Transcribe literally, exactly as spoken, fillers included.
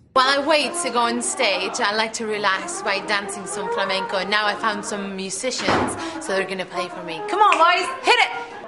While I wait to go on stage, I like to relax by dancing some flamenco. And now I found some musicians, so they're gonna play for me. Come on, boys, hit it!